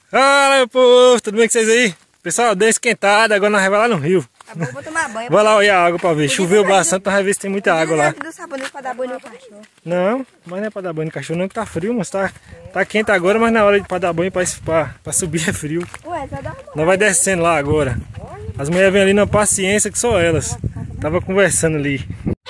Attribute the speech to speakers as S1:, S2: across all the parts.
S1: Fala, meu povo, tudo bem com vocês aí? Pessoal, deu uma esquentada, agora nós vamos lá no rio.
S2: Tá bom, vou tomar banho.
S1: Vai lá olhar a água pra ver. Choveu bastante, nós vamos ver se tem muita água lá.
S2: Do sabonete pra dar banho no cachorro.
S1: Não, mas não é pra dar banho no cachorro, não, que tá frio, mas tá quente agora, mas na hora de dar banho pra subir é frio.
S2: Ué, só dá uma...
S1: Nós vai descendo lá agora. As mulheres vêm ali na paciência que só elas. Tava conversando ali.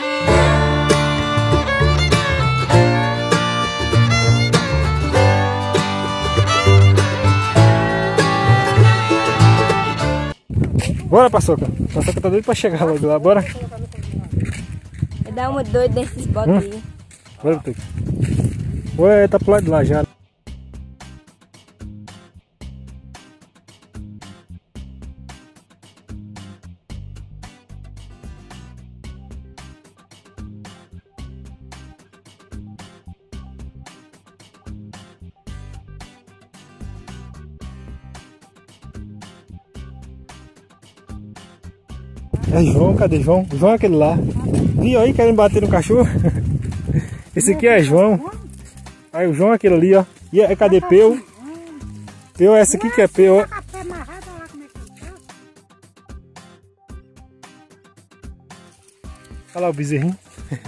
S1: Bora, Paçoca. Paçoca tá doido pra chegar logo lá, bora.
S2: Vai dar uma doida nesses botes aí.
S1: Bora, Tuque. Ué, tá pro lado de lá já. É João, cadê João? João é aquele lá. Viu aí querendo bater no cachorro? Esse aqui é João. Aí o João é aquele ali, ó. E é, cadê Peu? Peu é essa aqui que é Peu, ó. Olha lá o bezerrinho.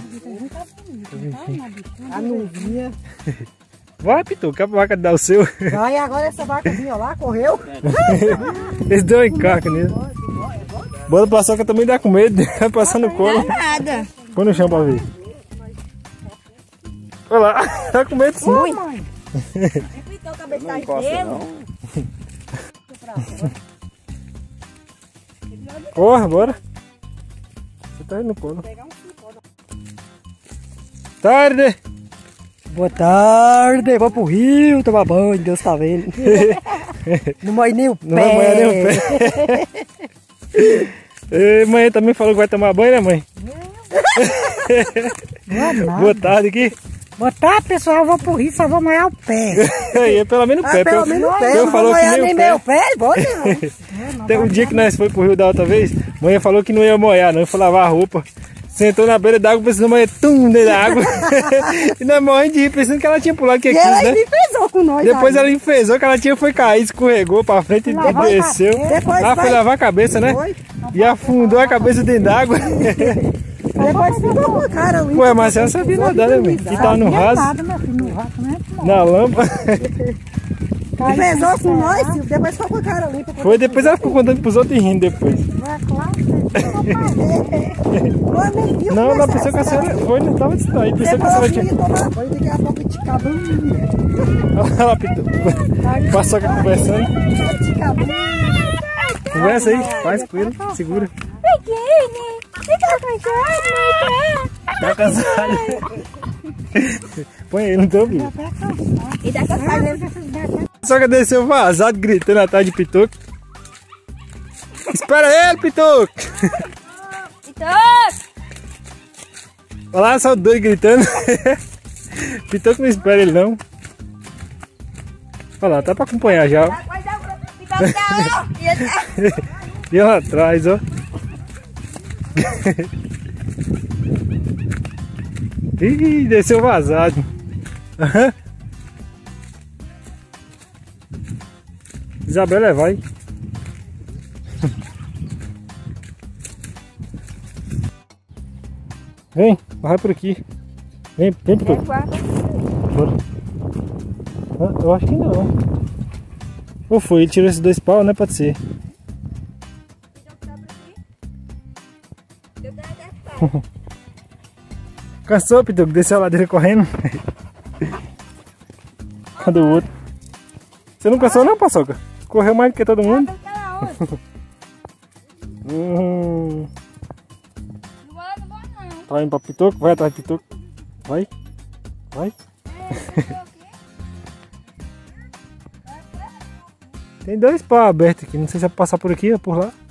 S3: A nuvinha.
S1: Vai, Pitu, que a vaca dá o seu.
S3: Vai, agora essa vacazinha lá, correu.
S1: Eles deu um encarque nele. Bora passar que eu também dá com medo. Vai passar no colo.
S2: Nada.
S1: Põe no chão pra ver. Olha lá, tá com medo sim.
S3: Mãe.
S2: Então, cabeça tá gelo.
S1: Corra, bora. Você tá indo no colo. Tarde.
S3: Boa tarde, vou pro rio tomar banho, Deus tá vendo. Não molhe nem o pé.
S1: Não vai molhar nem o pé. E mãe também falou que vai tomar banho, né, mãe? Boa tarde aqui.
S3: Boa tarde, pessoal, vou pro rio, só vou molhar o pé.
S1: Aí, pelo menos o pé.
S3: Pelo menos o pé,
S1: Eu
S3: não
S1: falou
S3: vou
S1: que
S3: molhar
S1: nem
S3: nem
S1: o
S3: meu pé, bom não.
S1: Tem um dia que nós foi pro rio da outra vez, mãe falou que não ia molhar, não, ia lavar a roupa. Sentou na beira d'água, precisando molhar dentro da água. E nós morrendo de rir, pensando que ela tinha pulado que
S3: E
S1: aqui,
S3: ela
S1: né?
S3: enfesou com nós.
S1: Depois
S3: aí.
S1: ela enfesou que ela tinha foi cair, escorregou pra frente e desceu.
S3: Depois
S1: Ela foi lavar a cabeça, né?
S3: Foi.
S1: E afundou a cabeça dentro d'água.
S3: Depois ficou com a cara limpa.
S1: Ué, mas ela sabia nadar, né, mãe? E tava no raso, na lama.
S3: Enfesou com nós, filho, depois ficou com a cara limpa.
S1: Foi, depois ela ficou contando pros outros e rindo depois. Não, ela pensou que a senhora foi, não tava distraída. Pensou que a senhora tinha...
S3: Daqui a pouco te cabelo.
S1: Olha lá, Pitu. Paçoca conversando. Conversa aí, faz com ele, segura. Tá cansado. Põe ele no teu ouvido.
S2: E tá cansado.
S1: Só que desceu vazado, gritando atrás de Pitoco. Espera ele, Pitoco!
S2: Então,
S1: Olha lá, só dois gritando. Pitoco não espera ele não. Olha lá, tá pra acompanhar já. Ó.
S2: vai dar um pipoca.
S1: E lá atrás, ó. Ih, desceu vazado. Aham. Isabela vai. Vem, vai por aqui. Vem, vem por tudo. Bora. Ah, eu acho que não. Ou foi, ele tirou esses dois pau, né? Pode ser. Cansou, Pitoco? Desceu a ladeira correndo. Cadê o outro? Você não cansou não, Paçoca? Correu mais do que todo mundo? Tá indo pra Pitoco? Vai atrás de Pitoco. Vai. Vai. Tem dois pau abertos aqui. Não sei se é pra passar por aqui ou por lá.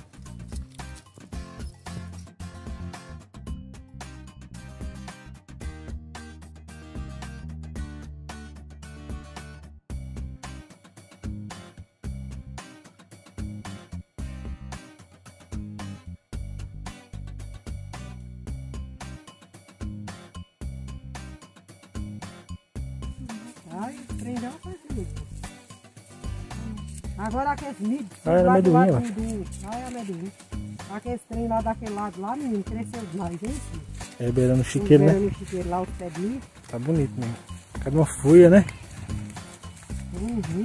S3: Ai, prendeu a coisa. Agora aqueles milho.
S1: Era amendoim, ó.
S3: É amendoim. Aqueles trem lá daquele lado lá, menino, cresceu demais, hein?
S1: É beirando o chiqueiro, né?
S3: Beirando o chiqueiro lá, os pés de milho.
S1: Tá bonito, né? Cadê uma folha, né?
S3: Uhum.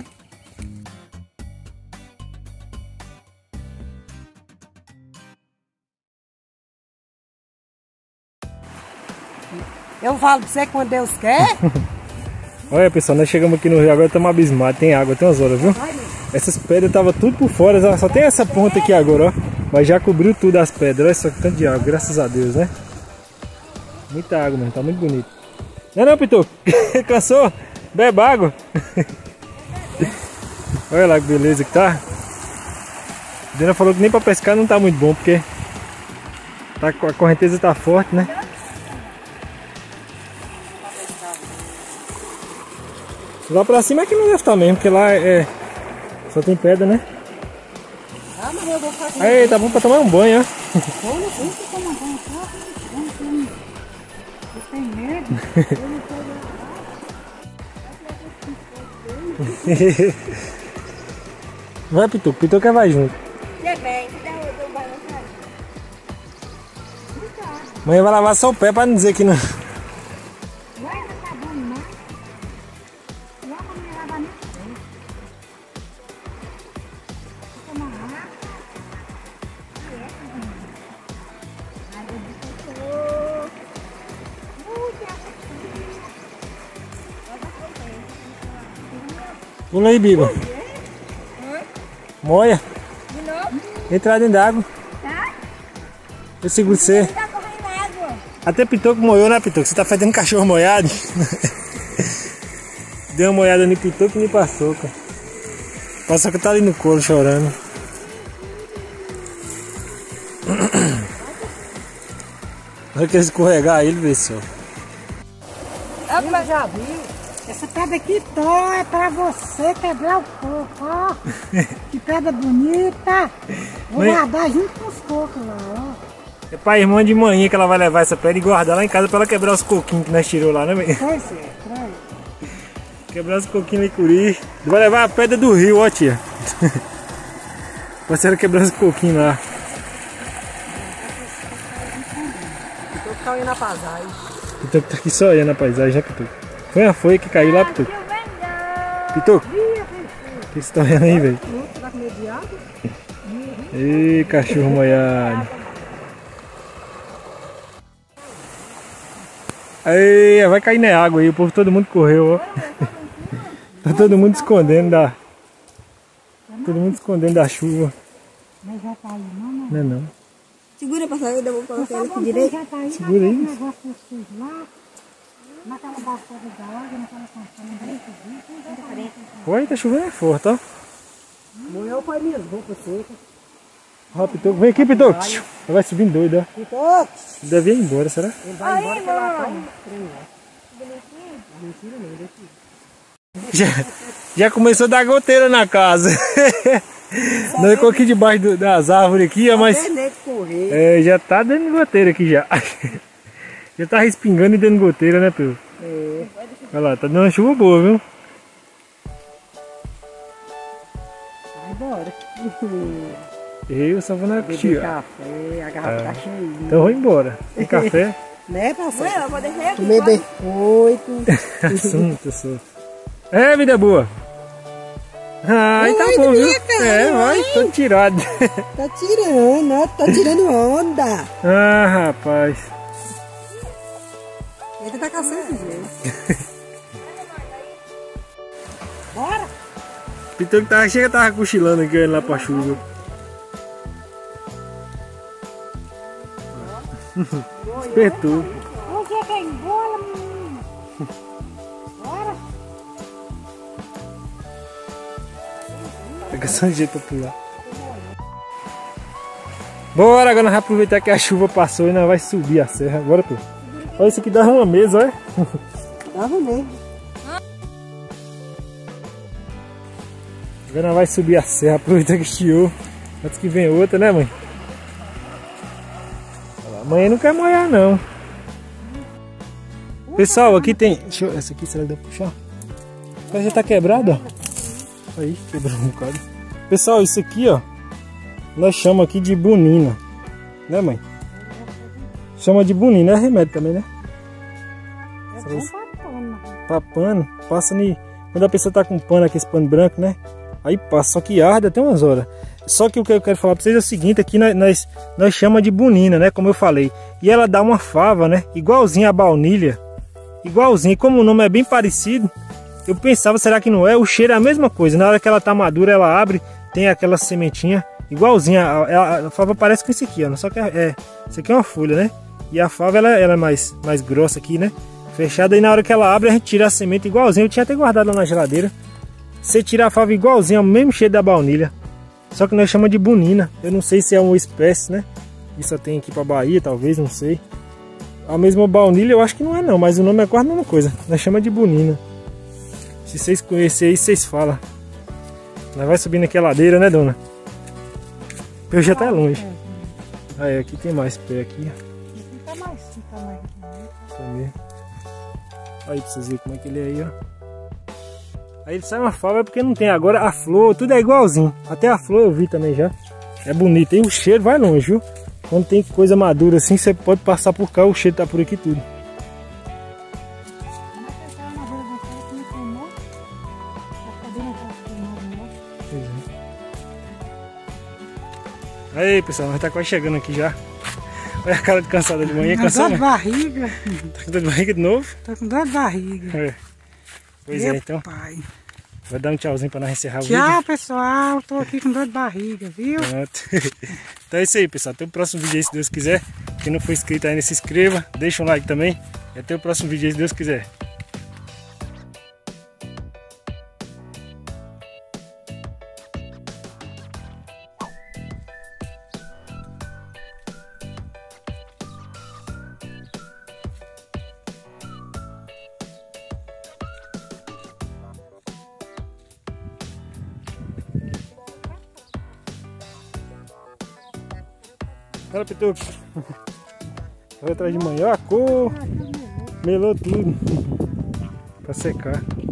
S3: Eu falo pra você quando Deus quer.
S1: Olha, pessoal, nós chegamos aqui no rio agora, estamos abismados. Tem água, tem umas horas, viu? Essas pedras estavam tudo por fora, só tem essa ponta aqui agora, ó. Mas já cobriu tudo as pedras. Olha só que tanto de água, graças a Deus, né? Muita água, mano, tá muito bonito. Não, Pituco? Cansou? Beba água. Olha lá que beleza que tá. A Dena falou que nem pra pescar não tá muito bom, porque tá, a correnteza tá forte, né? Lá pra cima é que não deve estar mesmo, porque lá só tem pedra, né?
S3: Ah, mas eu vou fazer.
S1: Aí, tá bom pra tomar um banho, ó.
S3: Olha, vem que tomar banho, tá? Eu tenho medo. Eu não tô
S1: Vai, Pituco, Pituca vai junto.
S2: Você vem, você dá o banho, sabe?
S1: Amanhã vai lavar só o pé pra não dizer que não.
S3: Vai, não tá bom, não. Lá pra me lavar nem sei. Vou tomar água.
S1: Pula aí, Biba. Moia.
S2: De novo?
S1: Entra dentro d'água.
S2: Tá?
S1: Eu seguro você.
S2: Tá correndo água.
S1: Até Pituco moiou, né, Pituco? Você tá fazendo cachorro moiado? Deu uma moiada no Pituco e nem passou, cara. Paçoca tá ali no colo chorando. Olha que escorregar ele, pessoal.
S3: Eu já vi. Essa pedra aqui é pra você quebrar o coco, ó. Que pedra bonita. Vou guardar junto com os cocos lá, ó.
S1: É pra irmã de manhã que ela vai levar essa pedra e guardar lá em casa pra ela quebrar os coquinhos que nós tirou lá, né, velho?
S3: Pois é, traz.
S1: Quebrar os coquinhos lá em Curi. Vai levar a pedra do rio, ó, tia. Pra senhora quebrar os coquinhos lá.
S3: Tô caindo na paisagem.
S1: Pituco tá aqui só olhando a paisagem, né, Pituco? Foi a folha que caiu lá, Pituco. Pituco, o que você tá olhando aí, velho?
S3: Tá com medo de água?
S1: Ih, cachorro molhado. Aí, vai cair na água aí, o povo todo mundo correu, ó. Tá todo mundo escondendo da... Todo mundo escondendo da chuva.
S3: Mas já tá aí, não, né?
S1: Não é não.
S2: Segura pra sair, eu vou colocar ele aqui
S3: Direito.
S2: direito.
S3: Já tá aí,
S1: Segura aí.
S3: negócio sujo lá. Naquela bacia da água, naquela canção.
S1: Oi, tá chovendo forte, ó.
S3: Moeu foi minhas roupas secas.
S1: Ó, Pituco, vem aqui, Pituco. Vai subindo doido, ó.
S3: Ficou?
S1: Deve ir embora, será?
S3: Ele vai embora pela
S2: mano.
S3: Mentira, não, deixa
S1: Já começou a dar goteira na casa. Nós ficamos aqui debaixo das árvores aqui, ó, mas...
S3: correr.
S1: já tá dando goteira aqui já. Já tá respingando e dando goteira, né, Pedro?
S3: É.
S1: Olha lá, tá dando uma chuva boa, viu?
S3: Vai embora.
S1: Eu só vou na
S3: Beber
S1: tia.
S3: café, a garrafa tá cheia.
S1: Então eu vou embora. Tem café?
S3: Né, parceiro?
S2: Mãe, eu vou deixar aqui.
S3: Comer biscoito.
S1: Assunto. É, vida boa. Ai, tá bom, viu? Vai, tô tirado.
S3: Tá tirando, ó. Tá tirando onda.
S1: Ah, rapaz.
S3: Ele tá caçando esse jeito. Bora.
S1: Pituco tava cochilando aqui, olhando lá pra chuva. Despertou.
S3: Você tem bola, menino. Bora.
S1: Pega só um jeito pra pular. Bora, agora nós vamos aproveitar que a chuva passou e nós vamos subir a serra. Bora, tu. Olha, isso aqui dá uma mesa, olha.
S3: Tava mesmo.
S1: Agora nós vamos subir a serra, aproveitar que estiou. Antes que venha outra, né, mãe? Amanhã não quer molhar, não. Pessoal, aqui tem... Deixa eu... Essa aqui, será que dá pra puxar? Ela já tá quebrada, ó. Aí, quebrou um bocado. Pessoal, isso aqui, ó, nós chamamos aqui de bunina, né, mãe? Chama de bunina, é remédio também, né?
S3: É bom pra pano.
S1: Pra pano, passa ali. Quando a pessoa tá com pano, aqui esse pano branco, né? Aí passa, só que arde até umas horas. Só que o que eu quero falar pra vocês é o seguinte, aqui nós chamamos de bunina, né? Como eu falei. E ela dá uma fava, né? Igualzinha a baunilha. Igualzinho. E como o nome é bem parecido, eu pensava, será que não é? O cheiro é a mesma coisa. Na hora que ela tá madura, ela abre, tem aquela sementinha igualzinha. A fava parece com isso aqui, ó. Só que isso aqui é uma folha, né? E a fava ela é mais grossa aqui, né? Fechada, e na hora que ela abre, a gente tira a semente igualzinho. Eu tinha até guardado lá na geladeira. Você tira a fava igualzinho, é o mesmo cheiro da baunilha. Só que nós chamamos de bunina. Eu não sei se é uma espécie, né? Isso tem aqui pra Bahia, talvez, não sei. A mesma baunilha eu acho que não é não, mas o nome é quase a mesma coisa. Nós chamamos de bunina. Se vocês conhecerem aí, vocês falam. Nós vai subindo aqui a ladeira, né, dona? Eu já tá longe. Aí, aqui tem mais pé aqui.
S3: Fica mais.
S1: Também. Aí pra vocês verem como é que ele é aí, ó. Aí ele sai uma fava porque não tem. Agora a flor, tudo é igualzinho. Até a flor eu vi também já. É bonito. E o cheiro vai longe, viu? Quando tem coisa madura assim, você pode passar por cá, o cheiro tá por aqui tudo. Aí, pessoal, nós tá quase chegando aqui já. Olha a cara de cansada de manhã.
S3: Tá com dor de barriga.
S1: Tá com dor de barriga de novo?
S3: Tá com dor de barriga.
S1: É. Pois é, então.
S3: Pai.
S1: Vai dar um tchauzinho pra nós encerrar o vídeo.
S3: Tchau, pessoal. Tô aqui com dor de barriga, viu?
S1: Pronto. Então é isso aí, pessoal. Até o próximo vídeo aí, se Deus quiser. Quem não for inscrito ainda, se inscreva. Deixa um like também. E até o próximo vídeo aí, se Deus quiser. Olha, Pituco. Vai atrás de manhã, a cor. Melou tudo. Pra secar.